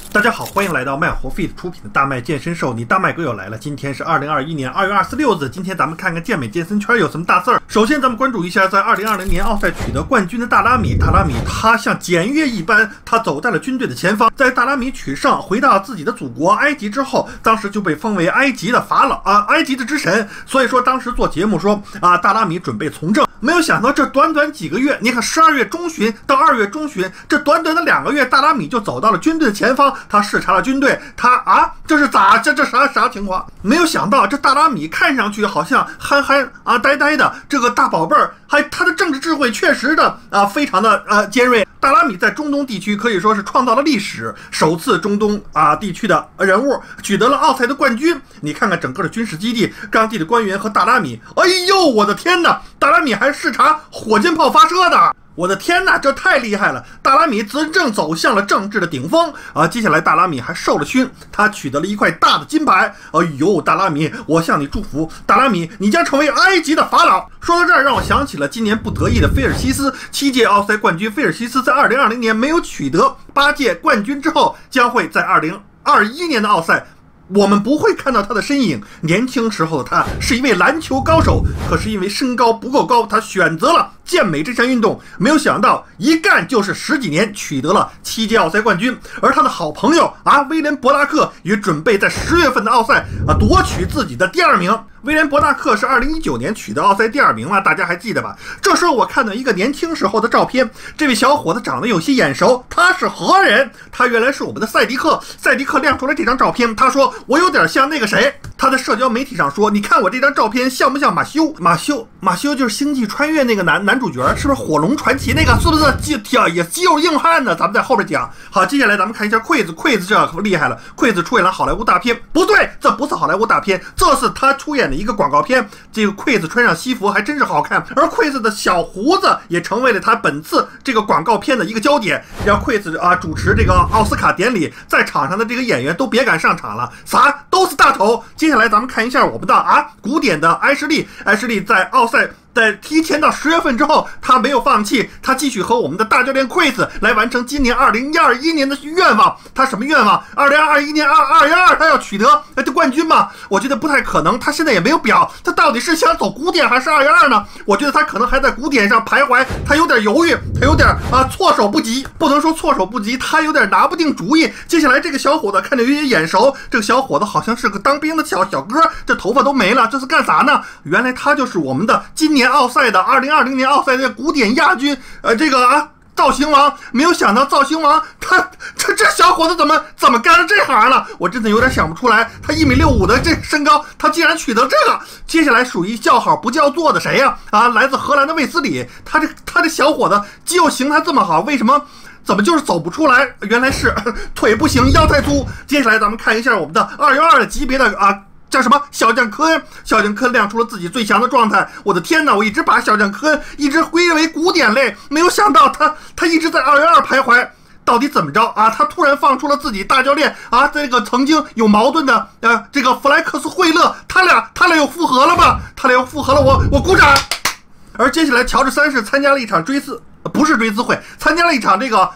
大家好，欢迎来到麦活 Fit 出品的大麦健身兽，你大麦哥又来了。今天是2021年2月26日，今天咱们看看健美健身圈有什么大事儿。首先，咱们关注一下在2020年奥赛取得冠军的大拉米。大拉米他像检阅一般，他走在了军队的前方。在大拉米取胜，回到自己的祖国埃及之后，当时就被封为埃及的法老埃及的之神。所以说，当时做节目说大拉米准备从政。没有想到这短短几个月，你看12月中旬到2月中旬，这短短的2个月，大拉米就走到了军队的前方。他视察了军队，这是这啥情况？没有想到这大拉米看上去好像憨呆呆的这个大宝贝儿，他的政治智慧确实的非常的尖锐。大拉米在中东地区可以说是创造了历史，首次中东地区的人物取得了奥赛的冠军。你看看整个的军事基地，当地的官员和大拉米，哎呦我的天哪！大拉米还视察火箭炮发射的。我的天哪，这太厉害了！大拉米真正走向了政治的顶峰接下来大拉米还受了勋，他取得了一块大的金牌。哎呦，大拉米，我向你祝福，大拉米，你将成为埃及的法老。说到这儿，让我想起了今年不得意的菲尔西斯，7届奥赛冠军菲尔西斯在2020年没有取得8届冠军之后，将会在2021年的奥赛。我们不会看到他的身影。年轻时候的他是一位篮球高手，可是因为身高不够高，他选择了健美这项运动。没有想到一干就是10几年，取得了7届奥赛冠军。而他的好朋友威廉伯纳克也准备在10月份的奥赛夺取自己的第2名。威廉伯纳克是2019年取得奥赛第2名大家还记得吧？这时候我看到一个年轻时候的照片，这位小伙子长得有些眼熟，他是何人？他原来是我们的赛迪克。赛迪克亮出来这张照片，他说我有点像那个谁。他在社交媒体上说，你看我这张照片像不像马修？马修就是星际穿越那个男主角，是不是火龙传奇那个？是不是也肌肉硬汉呢？咱们在后边讲。好，接下来咱们看一下筷子这可厉害了，筷子出演了好莱坞大片。不对，这不是好莱坞大片，这是他出演的一个广告片。这个筷子穿上西服还真是好看，而筷子的小胡子也成为了他本次这个广告片的一个焦点，让筷子主持这个奥斯卡典礼，在场上的这个演员都别敢上场了，啥都是大头。接下来咱们看一下我们的古典的艾什利在奥赛在提前到10月份之后，他没有放弃，他继续和我们的大教练筷子来完成今年2021年的愿望。他什么愿望？2021年212他要取得冠军吗？我觉得不太可能，他现在也没有表，他到底是想走古典还是212呢？我觉得他可能还在古典上徘徊，他有点犹豫，他有点措手不及，不能说措手不及，他有点拿不定主意。接下来这个小伙子看着有些眼熟，这个小伙子好像是个当兵的小哥，这头发都没了，这是干啥呢？原来他就是我们的今年奥赛的2020年奥赛的古典亚军，造型王。没有想到造型王这小伙子怎么干了这行了？我真的有点想不出来，他1.65米的这身高，他竟然取得这个。接下来属于叫好不叫座的谁呀？来自荷兰的卫斯理，他这小伙子肌肉形态这么好，为什么？怎么就是走不出来？原来是腿不行，腰太粗。接下来咱们看一下我们的212的级别的叫什么？小将科恩亮出了自己最强的状态。我的天哪！我一直把小将科恩一直归为古典类，没有想到他一直在212徘徊。到底怎么着他突然放出了自己大教练这个曾经有矛盾的这个弗莱克斯惠勒，他俩又复合了吧？他俩又复合了，我鼓掌。而接下来乔治3世参加了一场不是追思会，参加了一场这个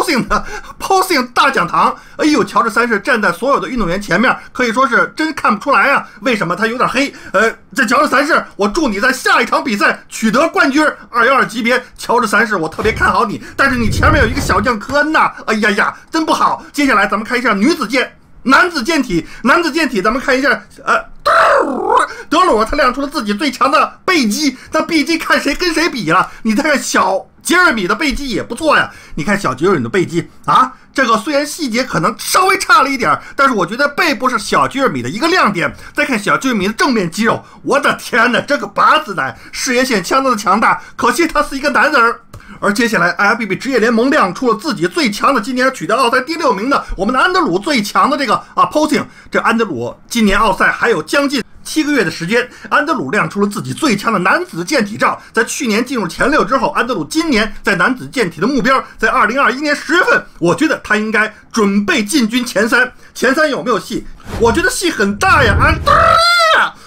posing 大讲堂。哎呦，乔治3世站在所有的运动员前面，可以说是真看不出来为什么他有点黑？这乔治3世，我祝你在下一场比赛取得冠军。212级别，乔治3世，我特别看好你，但是你前面有一个小将科恩呐，哎呀，真不好。接下来咱们看一下男子健体，咱们看一下德鲁他亮出了自己最强的背肌，那背肌看谁跟谁比了？你看小杰瑞米的背肌也不错呀，你看小杰瑞米的背肌这个虽然细节可能稍微差了一点，但是我觉得背部是小杰瑞米的一个亮点。再看小杰瑞米的正面肌肉，我的天哪，这个八字男事业线相当的强大，可惜他是一个男人。而接下来 IFBB 职业联盟亮出了自己最强的，今年取得奥赛第6名的我们的安德鲁最强的这个posing。这安德鲁今年奥赛还有将近7个月的时间，安德鲁亮出了自己最强的男子健体照。在去年进入前6之后，安德鲁今年在男子健体的目标在2021年10月份，我觉得他应该准备进军前3。前3有没有戏？我觉得戏很大呀！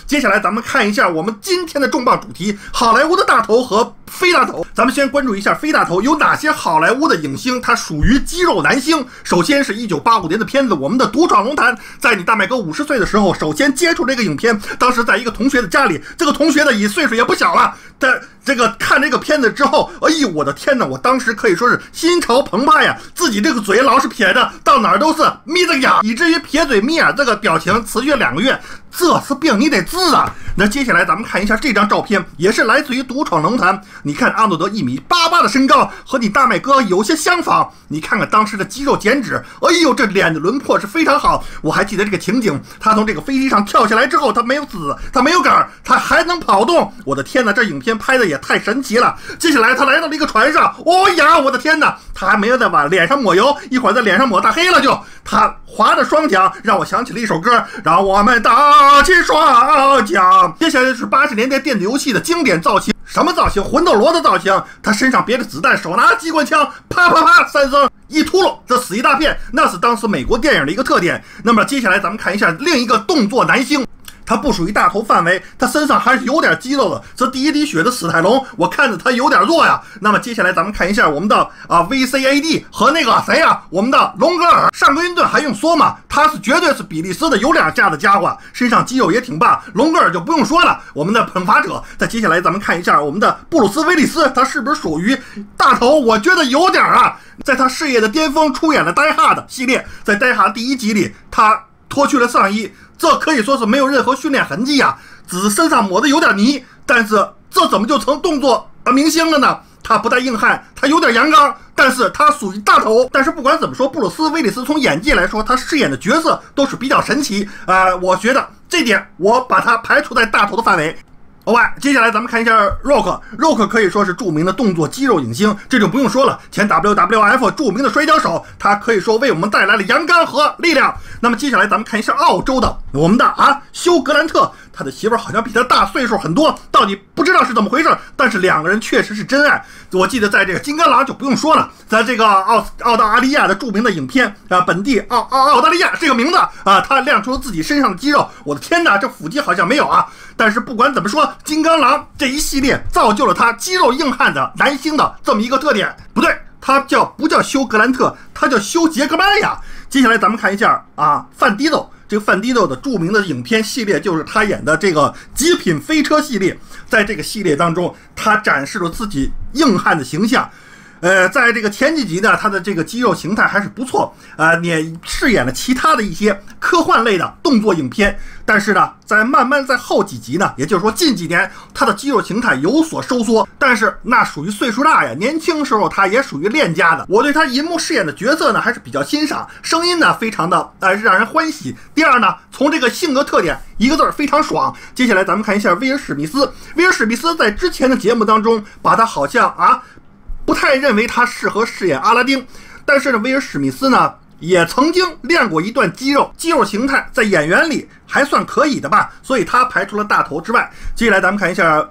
接下来咱们看一下我们今天的重磅主题：好莱坞的大头和非大头。咱们先关注一下非大头有哪些好莱坞的影星，他属于肌肉男星。首先是1985年的片子《我们的独闯龙潭》，在你大麦哥50岁的时候，首先接触这个影片，当时在一个同学的家里，这个同学呢岁数也不小了，但这个看这个片子之后，哎呦我的天哪！我当时可以说是心潮澎湃呀，自己这个嘴老是撇着，到哪儿都是眯着眼，以至于撇嘴眯眼这个表情持续2个月，这是病你得治啊！那接下来咱们看一下这张照片，也是来自于《独闯龙潭》。你看阿诺德1.88米的身高，和你大麦哥有些相仿。你看看当时的肌肉减脂，哎呦，这脸的轮廓是非常好。我还记得这个情景，他从这个飞机上跳下来之后，他没有死，他没有杆，他还能跑动。我的天哪，这影片拍的也太神奇了！接下来他来到了一个船上，哦呀，我的天哪，他还没有在脸上抹油，一会儿在脸上抹大黑了就。他划着双桨，让我想起了一首歌，让我们打起双桨。接下来是80年代电子游戏的经典造型，什么造型？魂斗罗的造型，他身上别着子弹，手拿机关枪，啪啪啪3声一秃噜，这死一大片，那是当时美国电影的一个特点。那么接下来咱们看一下另一个动作男星。他不属于大头范围，他身上还是有点肌肉的。这第一滴血的史泰龙，我看着他有点弱呀。那么接下来咱们看一下我们的VCAD 和那个谁呀，我们的龙格尔。上格云顿还用说吗？他是绝对是比利时的有2架的家伙，身上肌肉也挺棒。龙格尔就不用说了，我们的惩罚者。再接下来咱们看一下我们的布鲁斯威利斯，他是不是属于大头？我觉得有点啊。在他事业的巅峰出演了《Die Hard》系列，在《Die Hard》第1集里，他脱去了上衣。这可以说是没有任何训练痕迹啊，只是身上抹的有点泥，但是这怎么就成动作明星了呢？他不带硬汉，他有点阳刚，但是他属于大头。但是不管怎么说，布鲁斯威利斯从演技来说，他饰演的角色都是比较神奇我觉得这点我把他排除在大头的范围。接下来咱们看一下 Rock 可以说是著名的动作肌肉影星，这就不用说了，前 WWF 著名的摔跤手，他可以说为我们带来了阳刚和力量。那么接下来咱们看一下澳洲的我们的休格兰特，他的媳妇好像比他大岁数很多，到底不知道是怎么回事，但是2个人确实是真爱。我记得在这个金刚狼就不用说了，在这个澳大利亚的著名的影片本地澳大利亚这个名字他亮出了自己身上的肌肉，我的天哪，这腹肌好像没有但是不管怎么说，金刚狼这一系列造就了他肌肉硬汉的男星的这么一个特点。不对，他不叫休格兰特，他叫休杰克曼呀。接下来咱们看一下范迪斗。这个范迪斗的著名的影片系列就是他演的这个极品飞车系列，在这个系列当中，他展示了自己硬汉的形象。在这个前几集呢，他的这个肌肉形态还是不错也饰演了其他的一些科幻类的动作影片。但是呢，慢慢在后几集呢，也就是说近几年，他的肌肉形态有所收缩。但是那属于岁数大呀，年轻时候他也属于练家的。我对他银幕饰演的角色呢还是比较欣赏，声音呢非常的让人欢喜。第二呢，从这个性格特点一个字非常爽。接下来咱们看一下威尔史密斯。威尔史密斯在之前的节目当中，把他好像不太认为他适合饰演阿拉丁，但是呢，威尔史密斯呢也曾经练过一段肌肉形态，在演员里还算可以的吧，所以他排除了大头之外。接下来咱们看一下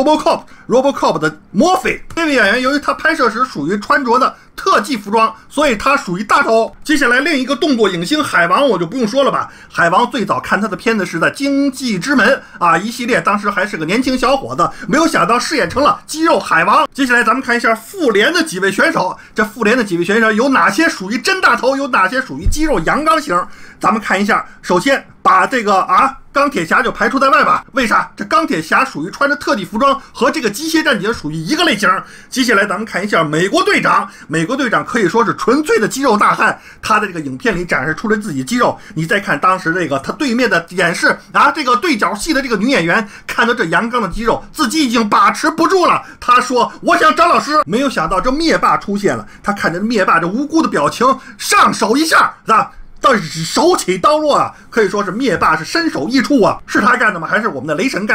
RoboCop 的墨菲，这位演员由于他拍摄时属于穿着的特技服装，所以他属于大头。接下来另一个动作影星海王，我就不用说了吧。海王最早看他的片子是在《经济之门》一系列，当时还是个年轻小伙子，没有想到饰演成了肌肉海王。接下来咱们看一下复联的几位选手，这复联的几位选手有哪些属于真大头，有哪些属于肌肉阳刚型？咱们看一下，首先把这个钢铁侠就排除在外吧。为啥？这钢铁侠属于穿着特技服装，和这个机械战警属于一个类型。接下来咱们看一下美国队长。美国队长可以说是纯粹的肌肉大汉，他在这个影片里展示出了自己肌肉。你再看当时这个他对面的演示这个对角戏的这个女演员，看到这阳刚的肌肉，自己已经把持不住了。他说：“我想张老师。”没有想到这灭霸出现了，他看着灭霸这无辜的表情，上手一下但是手起刀落可以说是灭霸是身首异处是他干的吗？还是我们的雷神干的？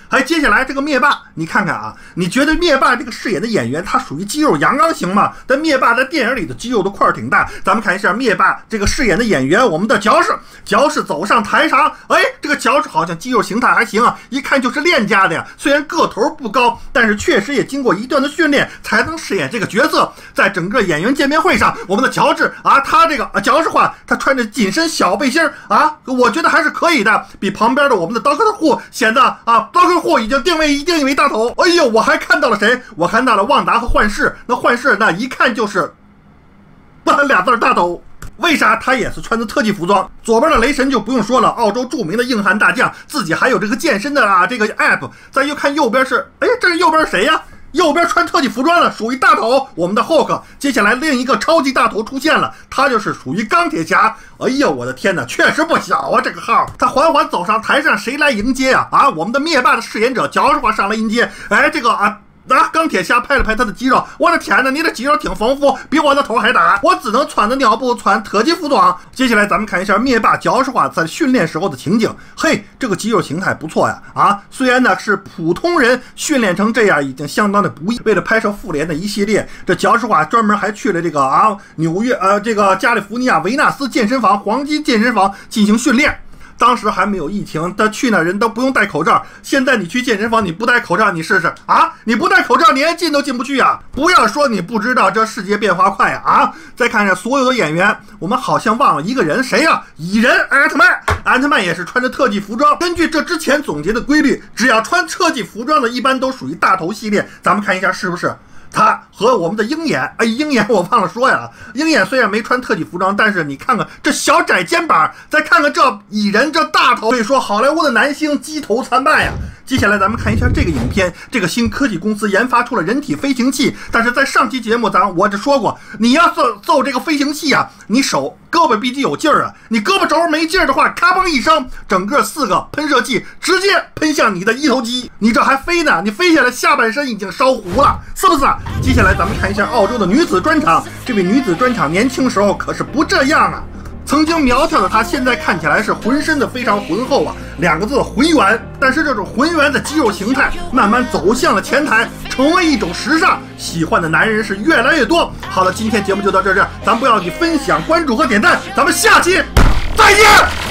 还接下来这个灭霸，你看看啊，你觉得灭霸这个饰演的演员他属于肌肉阳刚型吗？但灭霸在电影里的肌肉的块挺大。咱们看一下灭霸这个饰演的演员，我们的乔氏走上台上，哎，这个乔氏好像肌肉形态还行啊，一看就是练家的呀。虽然个头不高，但是确实也经过一段的训练才能饰演这个角色。在整个演员见面会上，我们的乔治啊，他这个乔氏话，他穿着紧身小背心啊，我觉得还是可以的，比旁边的我们的Doctor Who显得啊，Doctor Who已经定位大头。哎呦，我还看到了谁？我看到了旺达和幻视。那幻视那一看就是俩字大头。为啥他也是穿着特技服装？左边的雷神就不用说了，澳洲著名的硬汉大将，自己还有这个健身的这个 app。再又看右边是，哎，这是右边谁呀？右边穿特技服装的属于大头，我们的 Hulk。接下来另一个超级大头出现了，他就是属于钢铁侠。哎呀，我的天哪，确实不小啊！这个号，他缓缓走上台上，谁来迎接呀？我们的灭霸的饰演者乔氏华上来迎接。哎，这个钢铁侠拍了拍他的肌肉，我的天哪，你的肌肉挺丰富，比我的头还大，我只能穿着尿布穿特技服装。接下来咱们看一下灭霸乔氏华在训练时候的情景。嘿，这个肌肉形态不错呀！虽然呢是普通人训练成这样已经相当的不易。为了拍摄复联的一系列，这乔氏华专门还去了这个纽约这个加利福尼亚维纳斯健身房黄金健身房进行训练。当时还没有疫情，他去那人都不用戴口罩。现在你去健身房，你不戴口罩，你试试你不戴口罩连进都进不去啊！不要说你不知道，这世界变化快呀！再看看所有的演员，我们好像忘了一个人，谁呀？蚁人安特曼也是穿着特技服装。根据这之前总结的规律，只要穿特技服装的，一般都属于大头系列。咱们看一下是不是？他和我们的鹰眼，鹰眼我忘了说呀，鹰眼虽然没穿特技服装，但是你看看这小窄肩膀，再看看这蚁人这大头，可以说好莱坞的男星鸡头参半呀。接下来咱们看一下这个影片，这个新科技公司研发出了人体飞行器，但是在上期节目我只说过，你要揍这个飞行器你胳膊必须有劲儿你胳膊肘没劲儿的话，咔嘣一声，整个4个喷射器直接喷向你的一头肌，你这还飞呢，你飞下来下半身已经烧糊了，是不是？接下来咱们看一下澳洲的女子专场，这位女子专场年轻时候可是不这样曾经苗条的她，现在看起来是浑身的非常浑厚2个字浑圆。但是这种浑圆的肌肉形态慢慢走向了前台，成为一种时尚，喜欢的男人是越来越多。好了，今天节目就到这儿，咱不要你分享、关注和点赞，咱们下期再见。